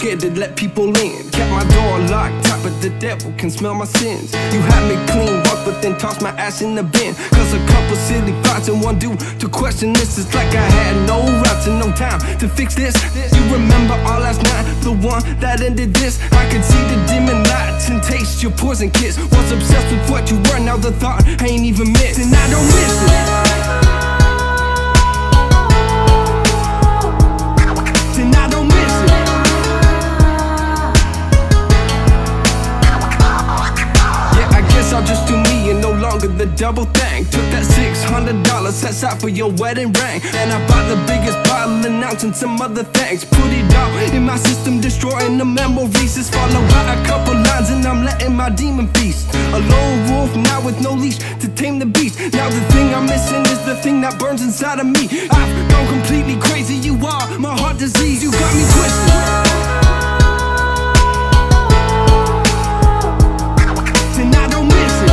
scared to let people in. Kept my door locked tight, but the devil can smell my sins. You had me clean once, but then tossed my ass in the bin. Cause a couple silly thoughts and one due to question this. It's like I had no routes and no time to fix this. You remember all last night, the one that ended this. I could see the dimming lights and taste your poison kiss. Was obsessed with what you were, now the thought I ain't even missed. And I don't miss it. And I don't miss it. Yeah, I guess I'll just do me and no longer the double thing. Took that $600 set aside for your wedding ring, and I bought the biggest bottle announcing some other things. Put it all in my system, destroying the memories. It's followed by a couple lines and I'm letting my demon feast. A lone wolf now with no leash to tame the beast. Now the thing I'm missing is the thing that burns inside of me. I've gone completely crazy, you are my heart disease. You got me twisted. And I don't miss it.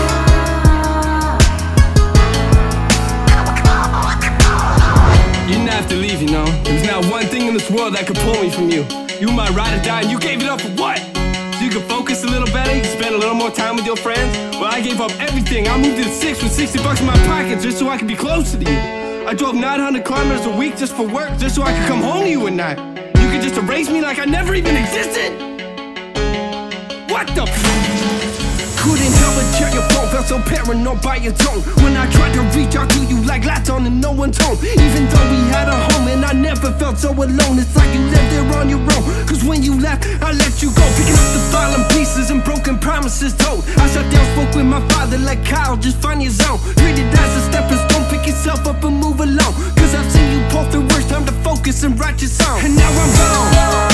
You didn't have to leave, you know. There's not one thing in this world that could pull me from you. You were my ride or die, and you gave it up for what? So you could focus a little better, you could spend a little more time with your friends? Well, I gave up everything. I moved to the 6 with $60 in my pocket just so I could be closer to you. I drove 900 kilometers a week just for work, just so I could come home to you at night. You could just erase me like I never even existed? What the Couldn't help but check your phone, felt so paranoid by your tone. When I tried to reach out to you like lights on and no one's home. Even though we had a home and I never felt so alone. It's like you lived there on your own, cause when you left, I let you go. Picking up the fallen pieces and broken promises told. I sat down, spoke with my father like Kyle, just find your zone. Treat it as a stepping stone, pick yourself up and move along. Cause I've seen you pull through worse, time to focus and write your song. And now I'm gone.